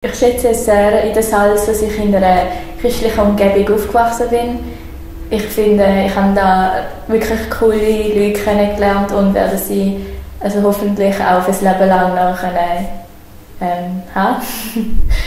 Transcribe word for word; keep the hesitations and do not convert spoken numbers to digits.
Ich schätze es sehr in der Salz, dass ich in einer christlichen Umgebung aufgewachsen bin. Ich finde, ich habe da wirklich coole Leute kennengelernt und werde sie also hoffentlich auch fürs Leben lang noch können, ähm, haben.